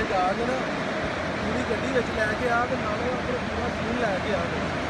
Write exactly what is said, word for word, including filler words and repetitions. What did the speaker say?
ਜਾ ਕੇ ਨਾ ਪੂਰੀ ਗੱਡੀ ਵਿੱਚ ਲੈ ਕੇ ਆ ਤੇ ਨਾਲੇ ਆਪਣੇ ਪੂਰਾ ਸੀਨ ਲੈ ਕੇ ਆ